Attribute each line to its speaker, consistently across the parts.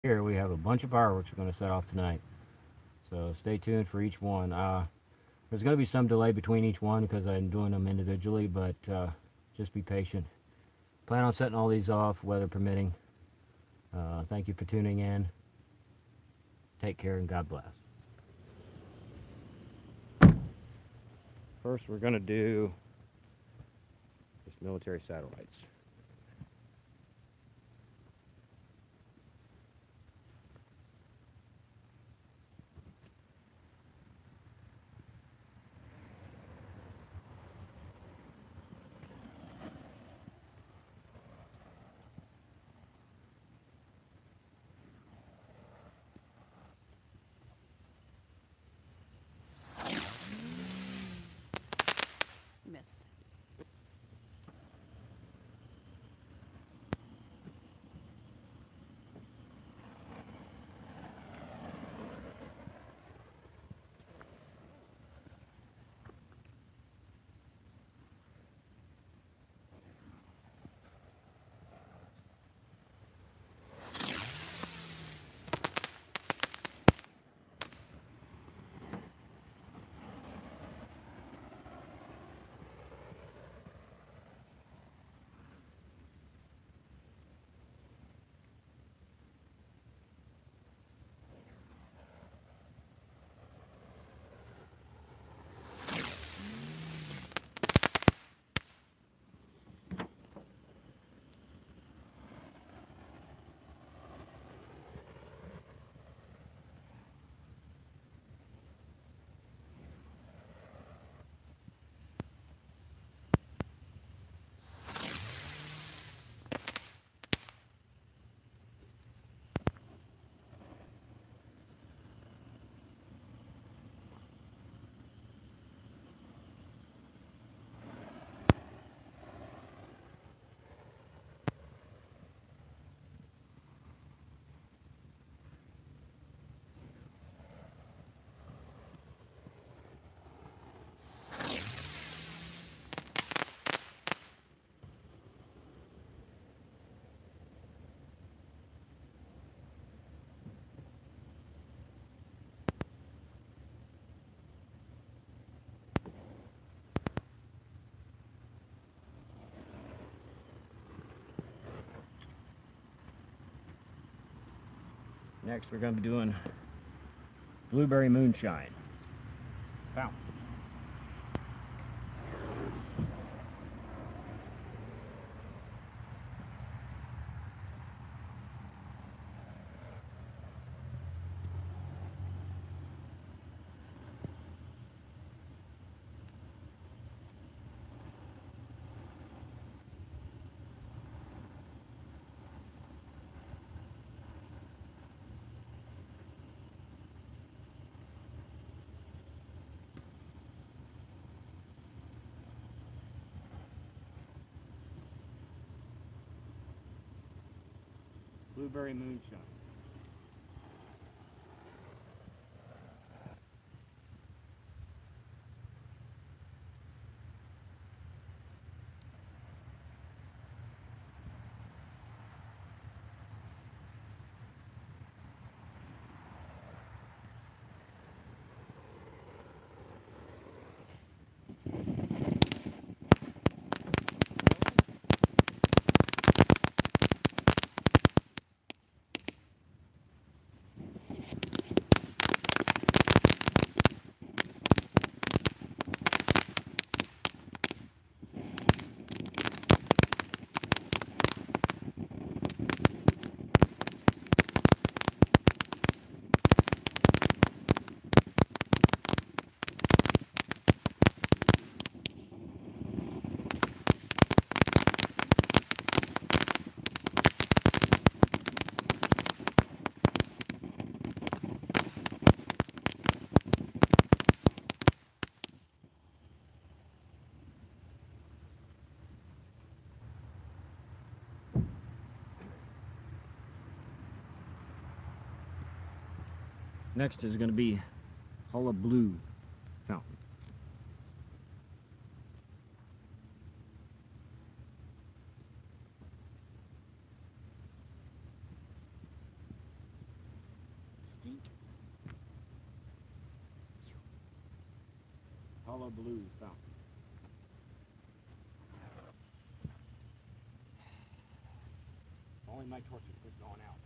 Speaker 1: Here we have a bunch of fireworks we're going to set off tonight. So stay tuned for each one. There's going to be some delay between each one because I'm doing them individually, but just be patient. Plan on setting all these off, weather permitting. Thank you for tuning in. Take care and God bless. First, we're going to do just military satellites.
Speaker 2: Missed.
Speaker 1: Next, we're going to be doing blueberry moonshine. Fountain. Blueberry moonshine. Next is going to be hullabaloo fountain. Misty. Hollow Blue Fountain. Only my torch is quit going out.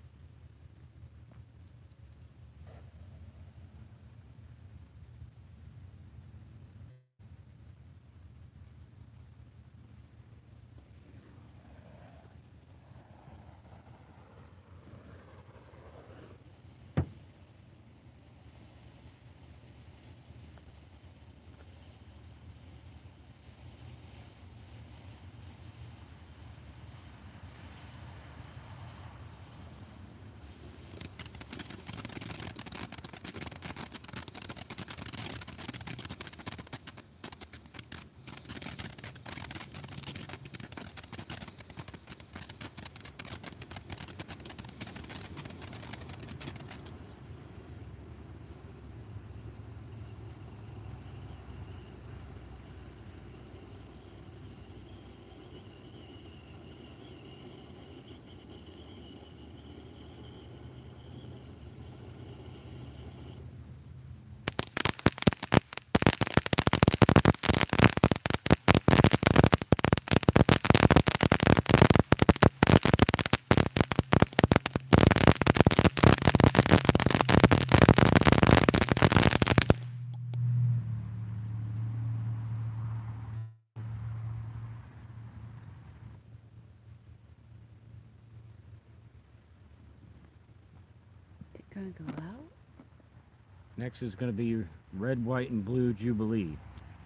Speaker 2: Is it gonna go out?
Speaker 1: Next is going to be Red, White, and Blue Jubilee.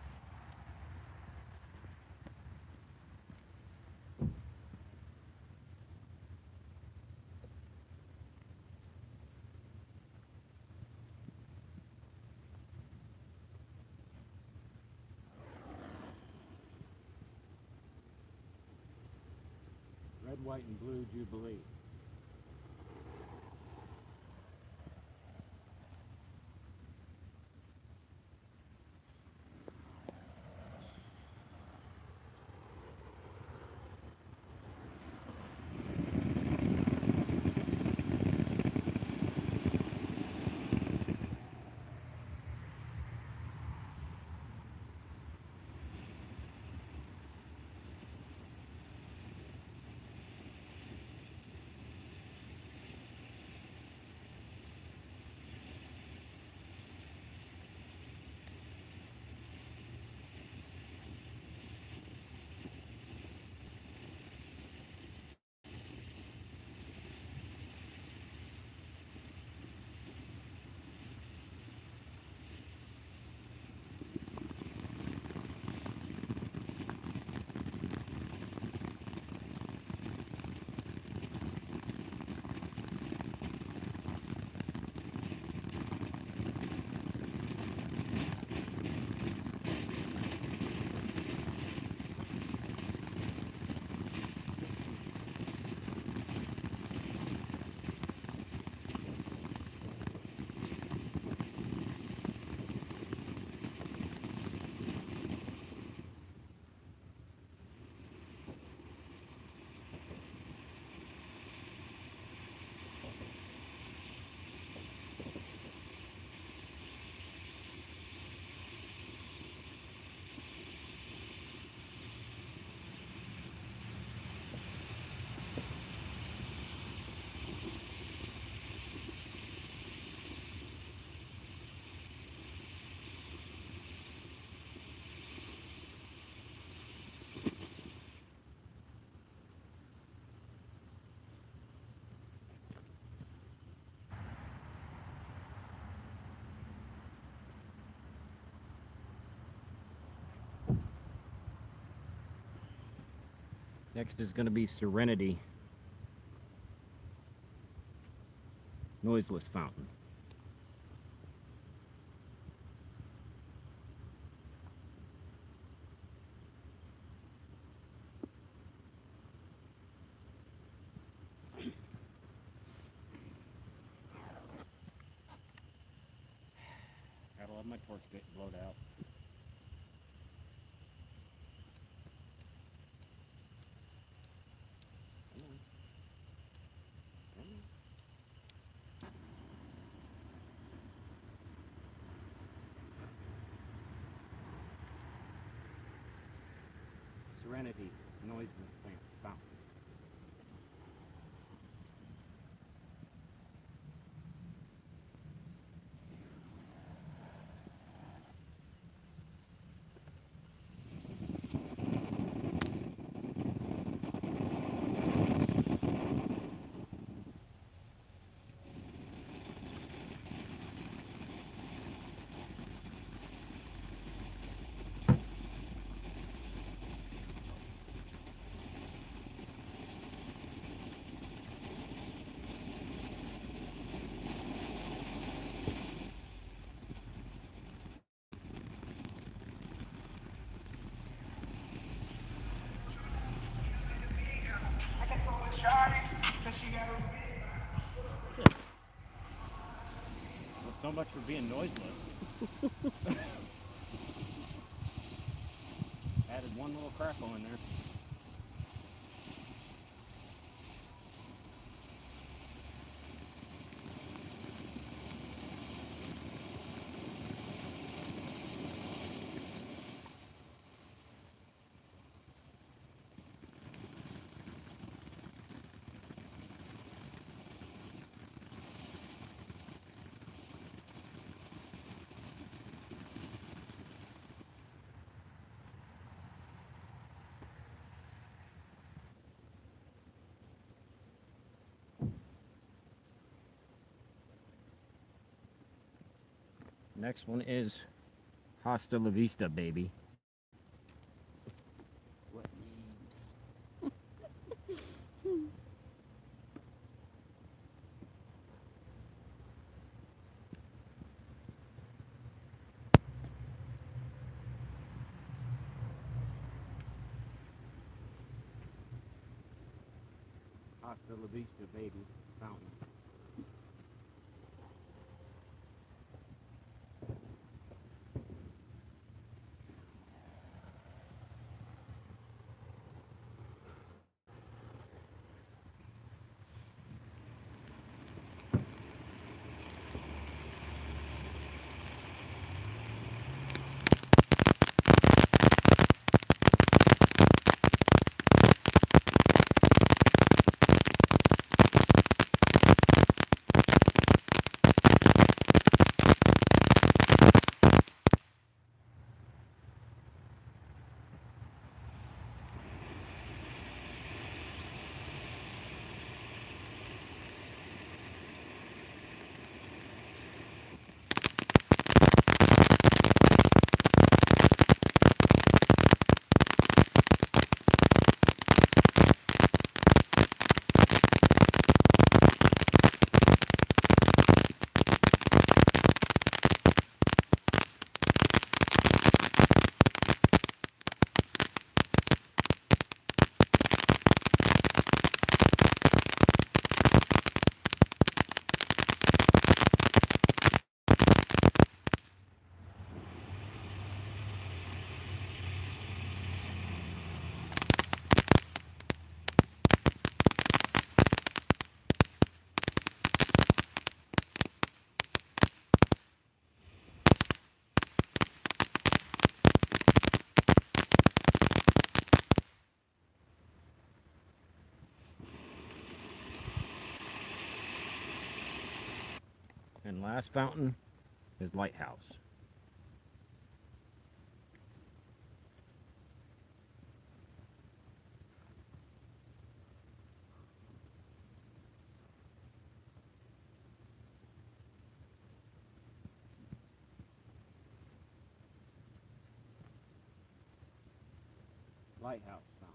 Speaker 1: Red, White, and Blue Jubilee. Next is going to be Serenity. Noiseless Fountain. Gotta love my torch getting blowed out. Come on. Come on. Infinity noiseless fountain. Well, so much for being noiseless. Added one little crackle in there. Next one is Hasta La Vista, baby.
Speaker 2: What names?
Speaker 1: Hasta La Vista, baby. Fountain. And last fountain is Lighthouse. Lighthouse fountain.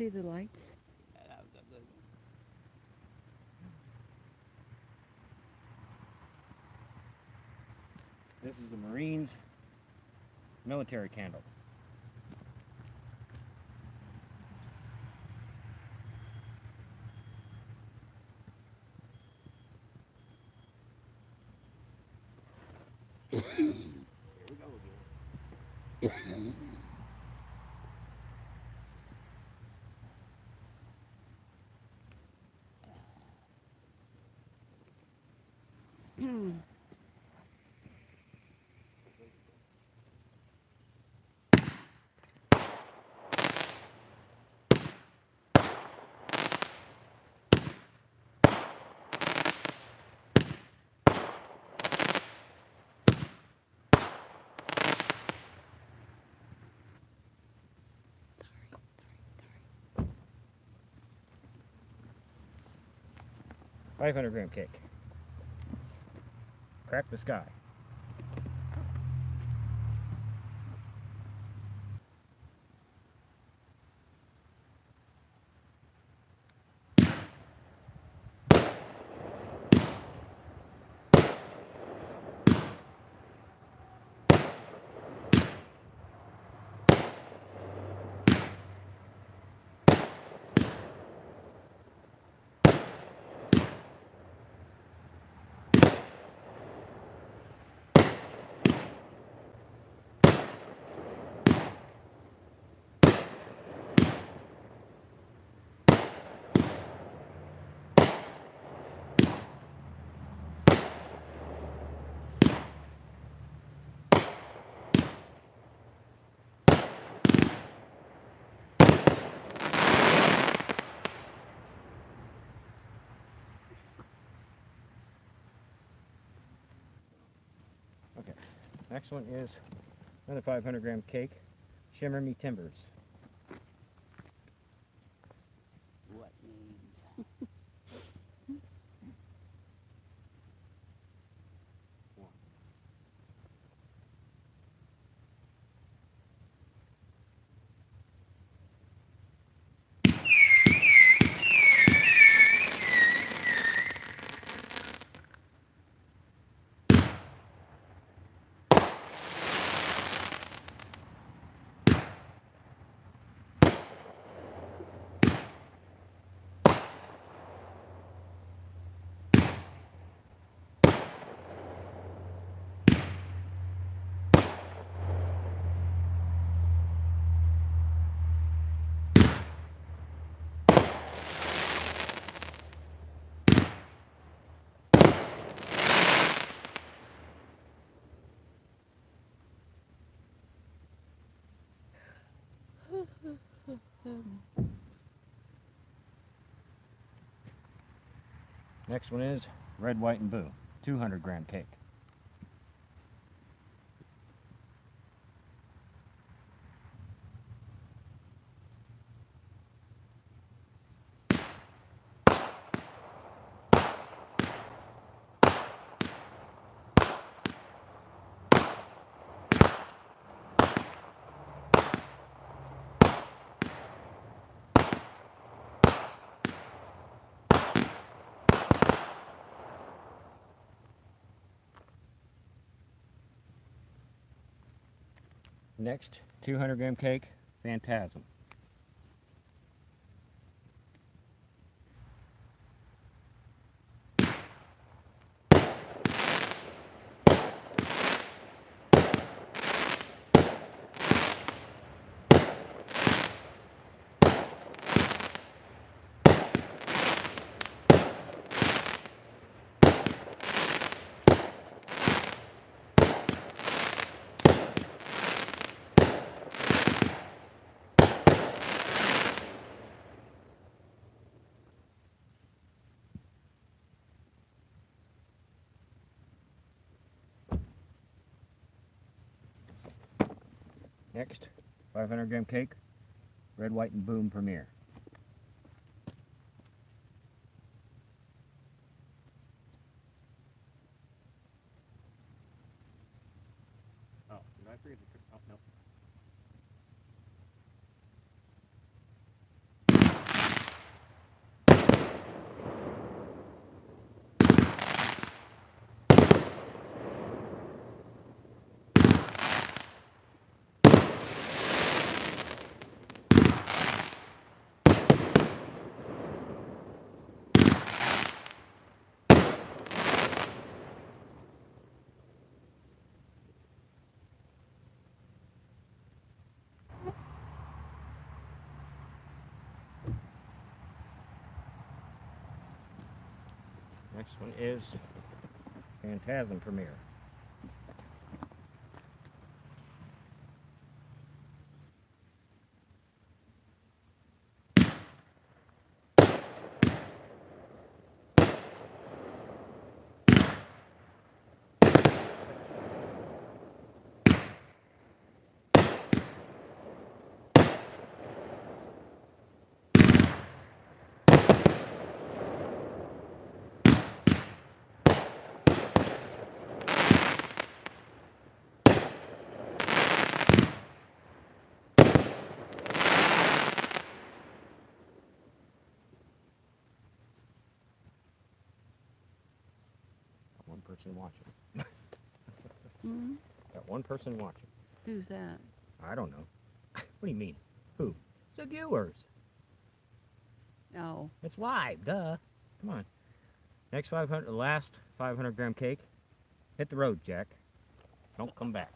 Speaker 3: see the lights?
Speaker 2: That was a blue.
Speaker 1: This is a Marines military candle. Here we go again.
Speaker 3: Sorry.
Speaker 1: 500-gram cake. Crack the sky. Okay, next one is another 500-gram cake, Shimmer Me Timbers.
Speaker 2: What means?
Speaker 1: Next one is Red, White, and Blue, 200-gram cake. Next, 200-gram cake, Phantasm. Next, 500-gram cake, Red, White, and Boom Premier. Oh, did I forget the... Oh, no. Next one is Phantasm Premiere. One person watching.
Speaker 3: Hmm?
Speaker 1: Got one person watching.
Speaker 3: Who's that?
Speaker 1: I don't know. What do you mean? Who? The viewers.
Speaker 3: Oh,
Speaker 1: It's live, duh. Come on. Next 500, last 500 gram cake. Hit the road, Jack. Don't come back.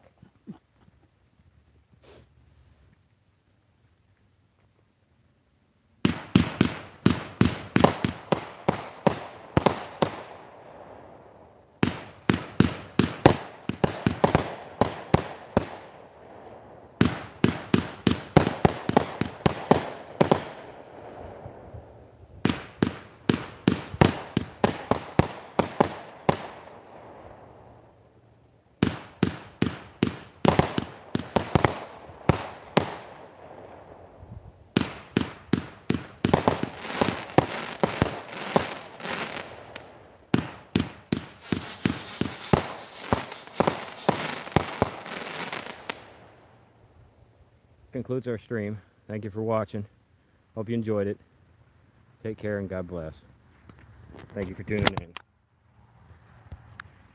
Speaker 1: Concludes our stream. Thank you for watching. Hope you enjoyed it. Take care and God bless. Thank you for tuning in.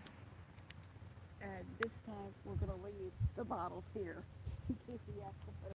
Speaker 3: and this time we're going to leave the bottles here in case he has to put